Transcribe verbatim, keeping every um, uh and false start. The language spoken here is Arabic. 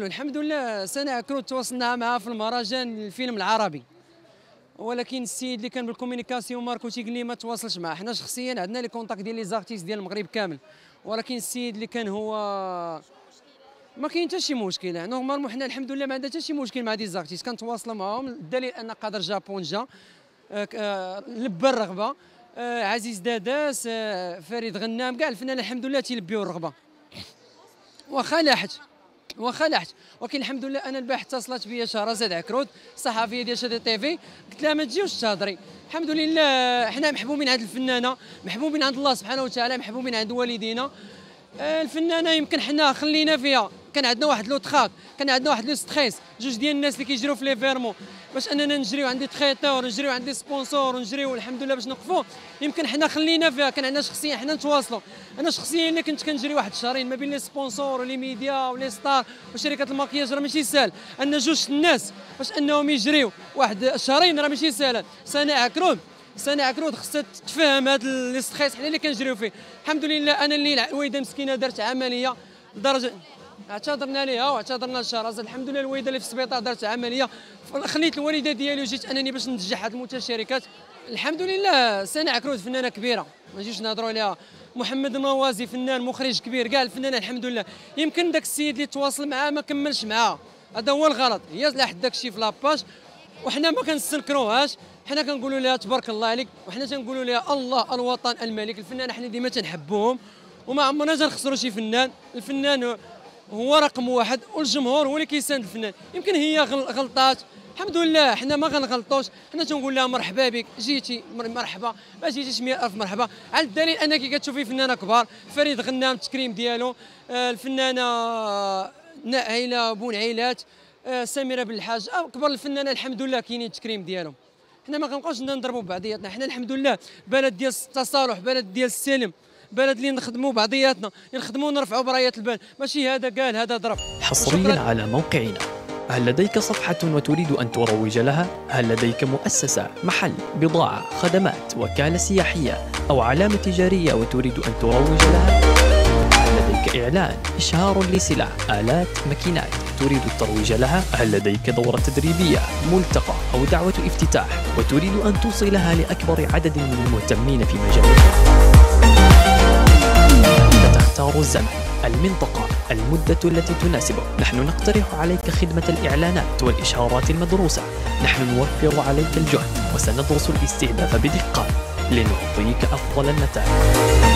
الحمد لله سنة كروت تواصلنا معها في المهرجان الفيلم العربي، ولكن السيد اللي كان بالكومينيكاسيون ماركوتينغ اللي ما تواصلش معاه. حنا شخصيا عندنا لي كونتاكت ديال لي زارتيست ديال المغرب كامل، ولكن السيد اللي كان هو ما كاين حتى شي مشكل. يعني نورمالمون حنا الحمد لله ما عندنا حتى شي مشكل مع دي زارتيست، كنتواصلوا معاهم. الدليل ان قادر جابون جا لبى الرغبه، عزيز داداس، فريد غنام، كاع الفنانين الحمد لله تيلبيو الرغبه. واخا لاحت واخا لاحت ولكن الحمد لله انا البارح اتصلت بيا شهرزاد عكرود الصحفيه ديال شادي تي في، قلت لها ما تجيوش تهضري. الحمد لله حنا محبوبين عند الفنانه، محبوبين عند الله سبحانه وتعالى، محبوبين عند والدينا. الفنانه يمكن حنا خلينا فيها، كان عندنا واحد لو تخاك، كان عندنا واحد لو ستريس، جوج ديال الناس اللي كيجريو في لي فيرمون باش اننا نجريو عند لي تريتور ونجريو عند لي سبونسور ونجريو الحمد لله باش نوقفوا. يمكن حنا خلينا فيها، كان عندنا شخصيا حنا نتواصلوا. انا شخصيا اللي كنت كنجري واحد الشهرين ما بين لي سبونسور ولي ميديا ولي ستار وشركات الماكياج، راه ماشي سهل ان جوج الناس باش انهم يجريو واحد الشهرين، راه ماشي سهل. سنة عكرود سنة عكرود خصها تفهم هذا لي ستريس حنا اللي كنجريو فيه. الحمد لله انا اللي الوالده مسكينه دارت عمليه لدرجه اعتذرنا ليها واعتذرنا لشهرزاد. الحمد لله الوالده اللي في السبيطار دارت عمليه، خليت الوالده ديالي وجيت انني باش ننجح هذه المتشاركات. الحمد لله سنة عكرود فنانه كبيره ما نجيوش نهضروا عليها. محمد الموازي فنان مخرج كبير، كاع الفنانين الحمد لله. يمكن داك السيد اللي تواصل معاه ما كملش معاه، هذا هو الغلط. هي لاحت داك الشيء في لاباج وحنا ما كنستنكروهاش، حنا كنقولوا لها تبارك الله عليك، وحنا تنقولوا لها الله الوطن الملك. الفنان حنا ديما تنحبوهم وما عمرنا تنخسروا شي فنان. الفنان هو رقم واحد والجمهور هو اللي كيساند الفنان. يمكن هي غلطات، الحمد لله حنا ما غنغلطوش، حنا تنقول لها مرحبا بك، جيتي مرحبا، ما جيتيش مئة ألف مرحبا. على الدليل انك كتشوفي فنانه كبار، فريد غنام التكريم ديالو، الفنانه نائله بونعيلات، سميره بالحاج، كبر الفنانه الحمد لله كاينين التكريم ديالهم. حنا ما كنبقاوش نضربوا بعضياتنا، حنا الحمد لله بلد ديال التصالح، بلد ديال السلم، بلد اللي نخدموا بعضياتنا، نخدموا ونرفعوا برايات البال، ماشي هذا قال هذا ضرب. حصريا على موقعنا. هل لديك صفحة وتريد أن تروج لها؟ هل لديك مؤسسة، محل، بضاعة، خدمات، وكالة سياحية أو علامة تجارية وتريد أن تروج لها؟ هل لديك إعلان، إشهار لسلع، آلات، ماكينات تريد الترويج لها؟ هل لديك دورة تدريبية، ملتقى أو دعوة افتتاح وتريد أن توصلها لأكبر عدد من المهتمين في مجالك؟ أنت تختار الزمن، المنطقة، المدة التي تناسبك. نحن نقترح عليك خدمة الإعلانات والإشهارات المدروسة. نحن نوفر عليك الجهد وسندرس الاستهداف بدقة لنعطيك أفضل النتائج.